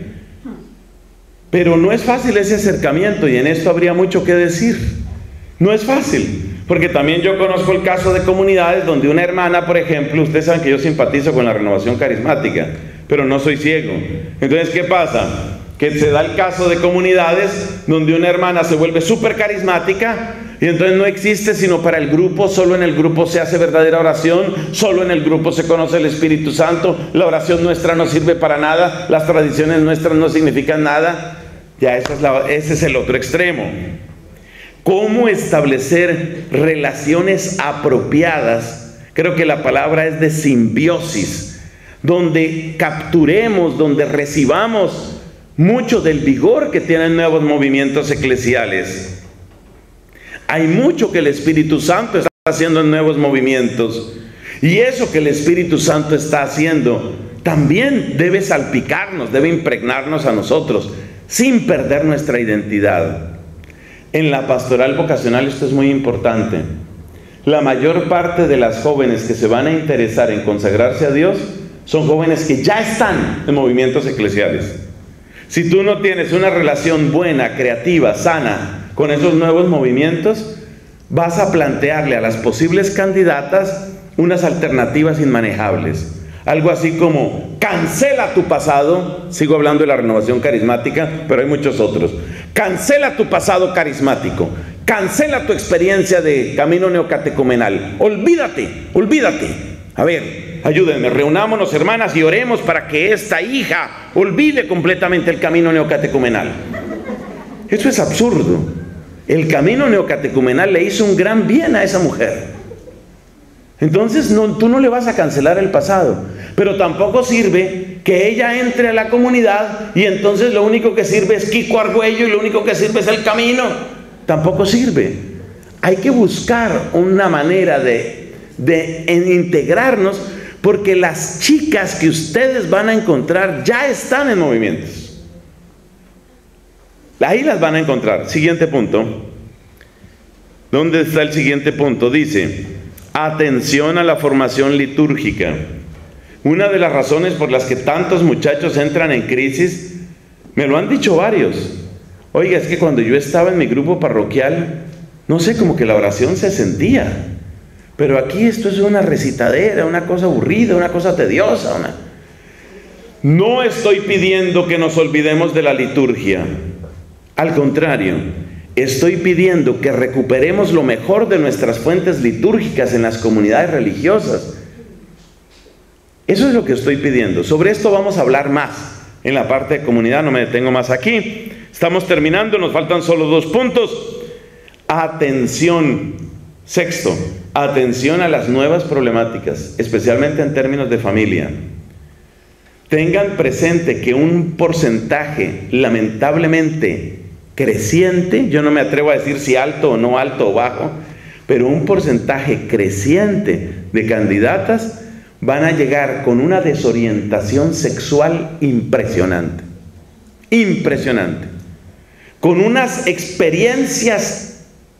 Speaker 1: Pero no es fácil ese acercamiento, y en esto habría mucho que decir. No es fácil, porque también yo conozco el caso de comunidades donde una hermana, por ejemplo, ustedes saben que yo simpatizo con la renovación carismática, pero no soy ciego. Entonces, ¿qué pasa? Que se da el caso de comunidades donde una hermana se vuelve súper carismática y entonces no existe sino para el grupo, solo en el grupo se hace verdadera oración, solo en el grupo se conoce el Espíritu Santo, la oración nuestra no sirve para nada, las tradiciones nuestras no significan nada. Ya esa es la, ese es el otro extremo. ¿Cómo establecer relaciones apropiadas? Creo que la palabra es de simbiosis, donde capturemos, donde recibamos mucho del vigor que tienen nuevos movimientos eclesiales. Hay mucho que el Espíritu Santo está haciendo en nuevos movimientos, y eso que el Espíritu Santo está haciendo también debe salpicarnos, debe impregnarnos a nosotros, sin perder nuestra identidad. En la pastoral vocacional esto es muy importante. La mayor parte de las jóvenes que se van a interesar en consagrarse a Dios son jóvenes que ya están en movimientos eclesiales. Si tú no tienes una relación buena, creativa, sana con esos nuevos movimientos, vas a plantearle a las posibles candidatas unas alternativas inmanejables. Algo así como, cancela tu pasado, sigo hablando de la renovación carismática, pero hay muchos otros. Cancela tu pasado carismático, cancela tu experiencia de camino neocatecumenal, olvídate, olvídate. A ver, ayúdenme, reunámonos hermanas y oremos para que esta hija olvide completamente el camino neocatecumenal. Eso es absurdo. El camino neocatecumenal le hizo un gran bien a esa mujer. Entonces no, tú no le vas a cancelar el pasado, pero tampoco sirve que ella entre a la comunidad y entonces lo único que sirve es Kiko Argüello y lo único que sirve es el camino. Tampoco sirve. Hay que buscar una manera de, de integrarnos, porque las chicas que ustedes van a encontrar ya están en movimientos. Ahí las van a encontrar. Siguiente punto. ¿Dónde está el siguiente punto? Dice, atención a la formación litúrgica. Una de las razones por las que tantos muchachos entran en crisis, me lo han dicho varios. Oiga, es que cuando yo estaba en mi grupo parroquial, no sé, como que la oración se sentía. Pero aquí esto es una recitadera, una cosa aburrida, una cosa tediosa. Una... No estoy pidiendo que nos olvidemos de la liturgia. Al contrario, estoy pidiendo que recuperemos lo mejor de nuestras fuentes litúrgicas en las comunidades religiosas. Eso es lo que estoy pidiendo. Sobre esto vamos a hablar más en la parte de comunidad, no me detengo más aquí. Estamos terminando, nos faltan solo dos puntos. Atención. Sexto, atención a las nuevas problemáticas, especialmente en términos de familia. Tengan presente que un porcentaje lamentablemente creciente, yo no me atrevo a decir si alto o no alto o bajo, pero un porcentaje creciente de candidatas van a llegar con una desorientación sexual impresionante, impresionante, con unas experiencias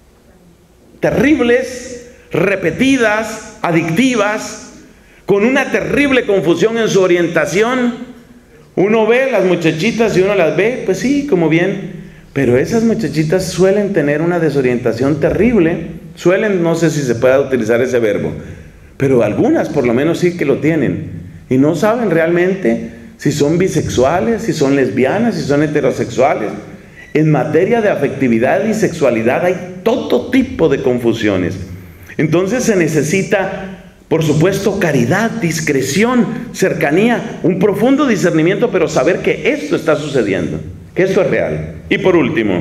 Speaker 1: terribles, repetidas, adictivas, con una terrible confusión en su orientación. Uno ve las muchachitas y uno las ve, pues sí, como bien, pero esas muchachitas suelen tener una desorientación terrible, suelen, no sé si se pueda utilizar ese verbo, pero algunas por lo menos sí que lo tienen, y no saben realmente si son bisexuales, si son lesbianas, si son heterosexuales. En materia de afectividad y sexualidad hay todo tipo de confusiones. Entonces se necesita, por supuesto, caridad, discreción, cercanía, un profundo discernimiento, pero saber que esto está sucediendo, que esto es real. Y por último,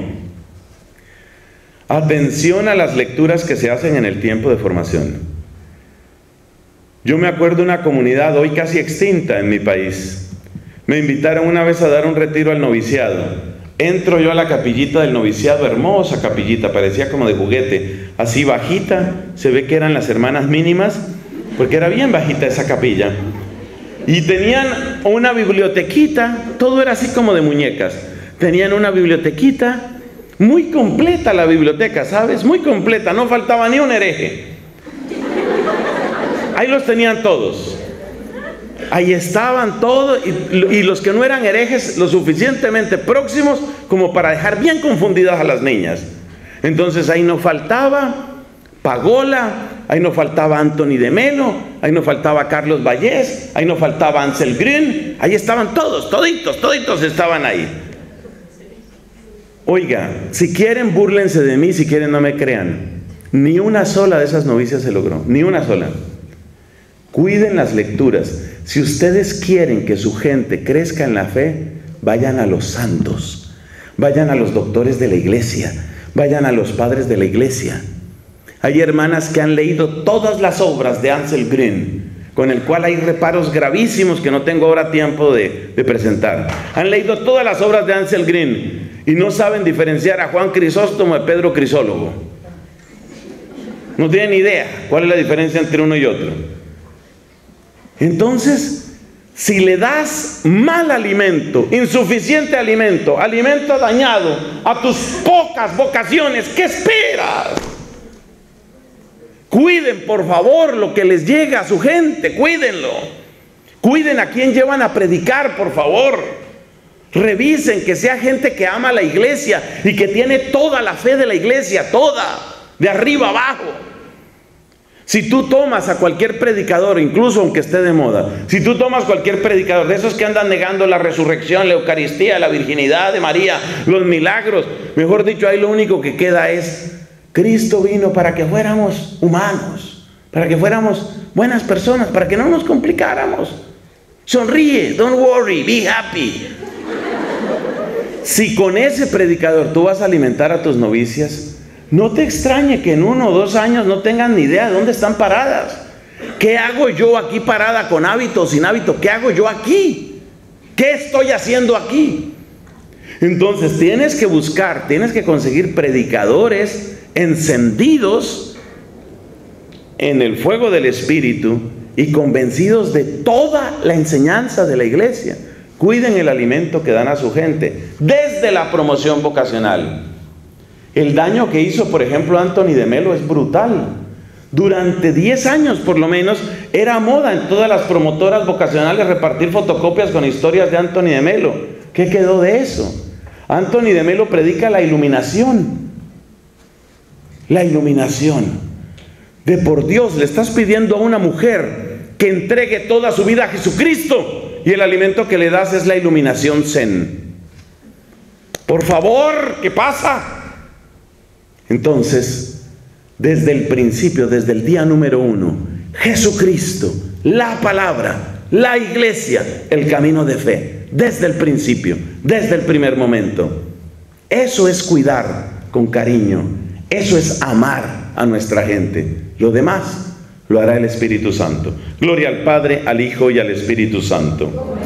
Speaker 1: atención a las lecturas que se hacen en el tiempo de formación. Yo me acuerdo de una comunidad hoy casi extinta en mi país. Me invitaron una vez a dar un retiro al noviciado. Entro yo a la capillita del noviciado, hermosa capillita, parecía como de juguete, así bajita, se ve que eran las hermanas mínimas, porque era bien bajita esa capilla. Y tenían una bibliotequita, todo era así como de muñecas. Tenían una bibliotequita, muy completa la biblioteca, ¿sabes? Muy completa, no faltaba ni un hereje. Ahí los tenían todos. Ahí estaban todos, y, y los que no eran herejes lo suficientemente próximos como para dejar bien confundidas a las niñas. Entonces ahí no faltaba Pagola, ahí no faltaba Anthony de Melo, ahí no faltaba Carlos Vallés, ahí no faltaba Ansel Green, ahí estaban todos, toditos, toditos estaban ahí. Oiga, si quieren búrlense de mí, si quieren no me crean, ni una sola de esas novicias se logró, ni una sola. Cuiden las lecturas. Si ustedes quieren que su gente crezca en la fe, vayan a los santos, vayan a los doctores de la iglesia, vayan a los padres de la iglesia. Hay hermanas que han leído todas las obras de Ansel Green, con el cual hay reparos gravísimos que no tengo ahora tiempo de, de presentar. Han leído todas las obras de Ansel Green y no saben diferenciar a Juan Crisóstomo de Pedro Crisólogo. No tienen idea cuál es la diferencia entre uno y otro. Entonces, si le das mal alimento, insuficiente alimento, alimento dañado a tus pocas vocaciones, ¿qué esperas? Cuiden, por favor, lo que les llega a su gente, cuídenlo. Cuiden a quien llevan a predicar, por favor. Revisen que sea gente que ama la iglesia y que tiene toda la fe de la iglesia, toda, de arriba abajo. Si tú tomas a cualquier predicador, incluso aunque esté de moda, si tú tomas cualquier predicador de esos que andan negando la resurrección, la Eucaristía, la virginidad de María, los milagros, mejor dicho, ahí lo único que queda es: Cristo vino para que fuéramos humanos, para que fuéramos buenas personas, para que no nos complicáramos. Sonríe, don't worry, be happy. Si con ese predicador tú vas a alimentar a tus novicias, no te extrañe que en uno o dos años no tengan ni idea de dónde están paradas. ¿Qué hago yo aquí parada, con hábito o sin hábito? ¿Qué hago yo aquí? ¿Qué estoy haciendo aquí? Entonces tienes que buscar, tienes que conseguir predicadores encendidos en el fuego del Espíritu y convencidos de toda la enseñanza de la iglesia. Cuiden el alimento que dan a su gente desde la promoción vocacional. El daño que hizo, por ejemplo, Anthony de Melo es brutal. Durante diez años, por lo menos, era moda en todas las promotoras vocacionales repartir fotocopias con historias de Anthony de Melo. ¿Qué quedó de eso? Anthony de Melo predica la iluminación. La iluminación. De por Dios, le estás pidiendo a una mujer que entregue toda su vida a Jesucristo y el alimento que le das es la iluminación zen. Por favor, ¿qué pasa? Entonces, desde el principio, desde el día número uno, Jesucristo, la palabra, la iglesia, el camino de fe, desde el principio, desde el primer momento. Eso es cuidar con cariño, eso es amar a nuestra gente. Lo demás lo hará el Espíritu Santo. Gloria al Padre, al Hijo y al Espíritu Santo.